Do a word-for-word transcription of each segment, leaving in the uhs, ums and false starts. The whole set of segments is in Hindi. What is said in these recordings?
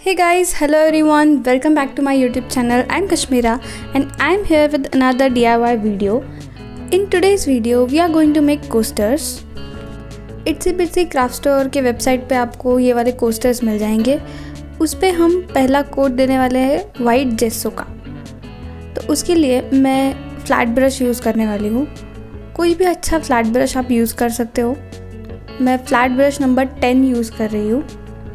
Hey guys, hello everyone, welcome back to my YouTube channel. I'm Kashmira and I'm here with another D I Y video. In today's video, we are going to make coasters. Itsy Bitsy Craft Store के वेबसाइट पे आपको ये वाले कोस्टर्स मिल जाएंगे. उस पर हम पहला कोट देने वाले हैं वाइट जेसो का. तो उसके लिए मैं फ्लैट ब्रश यूज़ करने वाली हूँ. कोई भी अच्छा फ्लैट ब्रश आप यूज़ कर सकते हो. मैं flat brush number ten use कर रही हूँ.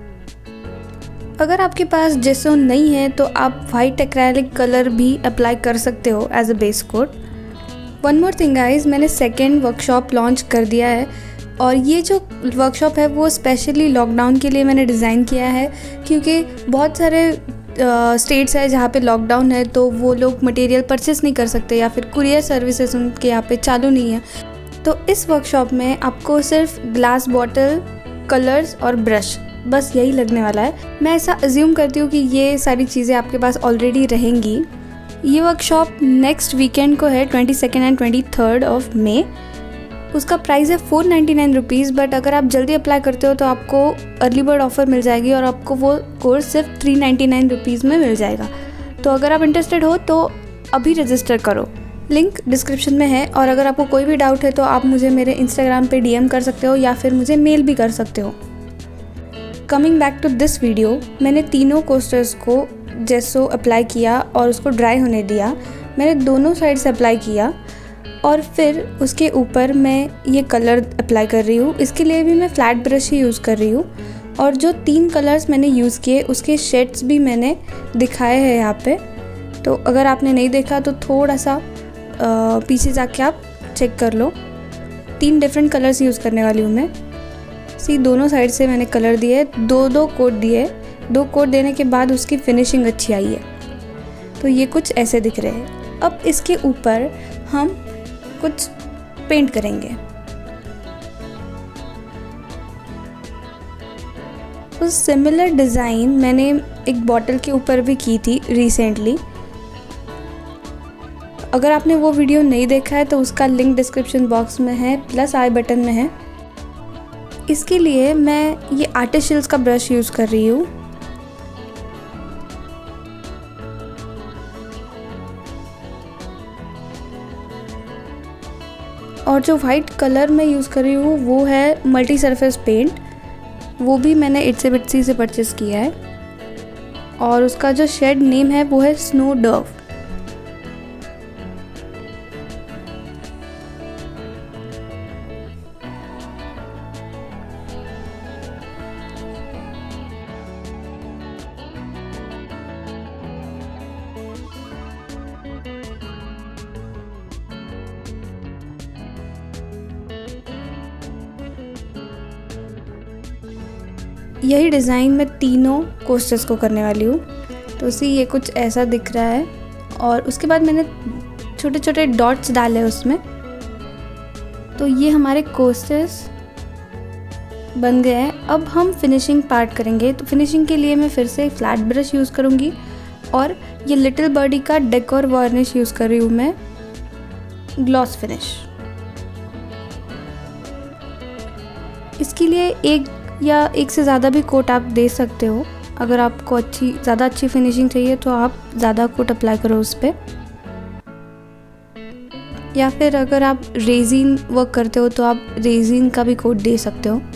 अगर आपके पास जेसो नहीं है तो आप वाइट एक्रेलिक कलर भी अप्लाई कर सकते हो as a base coat. One more thing guys, मैंने सेकेंड वर्कशॉप लॉन्च कर दिया है और ये जो वर्कशॉप है वो स्पेशली लॉकडाउन के लिए मैंने डिज़ाइन किया है, क्योंकि बहुत सारे स्टेट्स है जहाँ पे लॉकडाउन है तो वो लोग मटेरियल परचेस नहीं कर सकते या फिर कुरियर सर्विसेज उनके यहाँ पे चालू नहीं है. तो इस वर्कशॉप में आपको सिर्फ ग्लास बॉटल, कलर्स और ब्रश, बस यही लगने वाला है. मैं ऐसा अज्यूम करती हूँ कि ये सारी चीज़ें आपके पास ऑलरेडी रहेंगी. ये वर्कशॉप नेक्स्ट वीकेंड को है, twenty second and twenty third of May. उसका प्राइस है four ninety nine rupees, but अगर आप जल्दी अप्लाई करते हो तो आपको अर्ली बर्ड ऑफ़र मिल जाएगी और आपको वो कोर्स सिर्फ थ्री नाइन्टी नाइन रुपीज़ में मिल जाएगा. तो अगर आप इंटरेस्टेड हो तो अभी रजिस्टर करो. लिंक डिस्क्रिप्शन में है. और अगर आपको कोई भी डाउट है तो आप मुझे मेरे इंस्टाग्राम पे डीएम कर सकते हो या फिर मुझे मेल भी कर सकते हो. Coming back to this video, मैंने तीनों कोस्टर्स को जेसो अप्लाई किया और उसको ड्राई होने दिया. मैंने दोनों साइड से अप्लाई किया और फिर उसके ऊपर मैं ये कलर अप्लाई कर रही हूँ. इसके लिए भी मैं फ्लैट ब्रश ही यूज़ कर रही हूँ. और जो तीन कलर्स मैंने यूज़ किए उसके शेड्स भी मैंने दिखाए हैं यहाँ पे. तो अगर आपने नहीं देखा तो थोड़ा सा आ, पीछे जाके आप चेक कर लो. तीन डिफरेंट कलर्स यूज़ करने वाली हूँ मैं. सी दोनों साइड से मैंने कलर दिए, दो दो कोट दिए. दो कोट देने के बाद उसकी फिनिशिंग अच्छी आई है. तो ये कुछ ऐसे दिख रहे हैं. अब इसके ऊपर हम कुछ पेंट करेंगे. तो सिमिलर डिज़ाइन मैंने एक बॉटल के ऊपर भी की थी रिसेंटली. अगर आपने वो वीडियो नहीं देखा है तो उसका लिंक डिस्क्रिप्शन बॉक्स में है, प्लस आई बटन में है. इसके लिए मैं ये आर्टिशियल्स का ब्रश यूज़ कर रही हूँ. और जो वाइट कलर मैं यूज़ कर रही हूँ वो है मल्टी सरफेस पेंट. वो भी मैंने इट्सी बिट्सी से परचेस किया है और उसका जो शेड नेम है वो है स्नो डव. यही डिज़ाइन मैं तीनों कोस्टर्स को करने वाली हूँ. तो उसी ये कुछ ऐसा दिख रहा है और उसके बाद मैंने छोटे छोटे डॉट्स डाले उसमें. तो ये हमारे कोस्टर्स बन गए हैं. अब हम फिनिशिंग पार्ट करेंगे. तो फिनिशिंग के लिए मैं फिर से फ्लैट ब्रश यूज़ करूँगी और ये लिटिल बर्डी का डेकोर वार्निश यूज़ कर रही हूँ मैं, ग्लॉस फिनिश. इसके लिए एक या एक से ज़्यादा भी कोट आप दे सकते हो. अगर आपको अच्छी ज़्यादा अच्छी फिनिशिंग चाहिए तो आप ज़्यादा कोट अप्लाई करो उस पर. या फिर अगर आप रेजिन वर्क करते हो तो आप रेजिन का भी कोट दे सकते हो.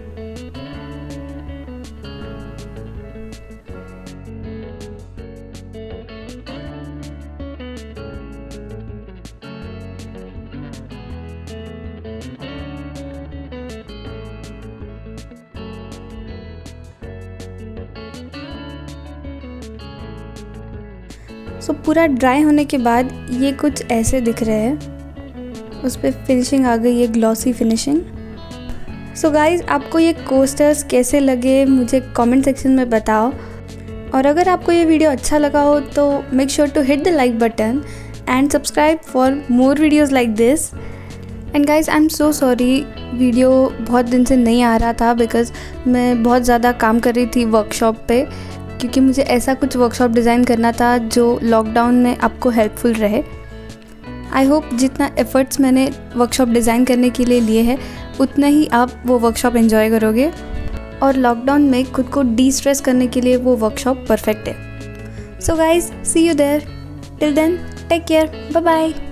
सो so, पूरा ड्राई होने के बाद ये कुछ ऐसे दिख रहे हैं. उस पर फिनिशिंग आ गई है, ग्लॉसी फिनिशिंग. सो गाइज़, आपको ये कोस्टर्स कैसे लगे मुझे कमेंट सेक्शन में बताओ. और अगर आपको ये वीडियो अच्छा लगा हो तो make sure to hit the like button and subscribe for more videos like this. And guys, I am so sorry, video बहुत दिन से नहीं आ रहा था बिकॉज़ मैं बहुत ज़्यादा काम कर रही थी वर्कशॉप पे, क्योंकि मुझे ऐसा कुछ वर्कशॉप डिज़ाइन करना था जो लॉकडाउन में आपको हेल्पफुल रहे. आई होप जितना एफ़र्ट्स मैंने वर्कशॉप डिज़ाइन करने के लिए लिए हैं उतना ही आप वो वर्कशॉप एंजॉय करोगे. और लॉकडाउन में खुद को डी स्ट्रेस करने के लिए वो वर्कशॉप परफेक्ट है। So guys, see you there. Till then, take care, bye bye.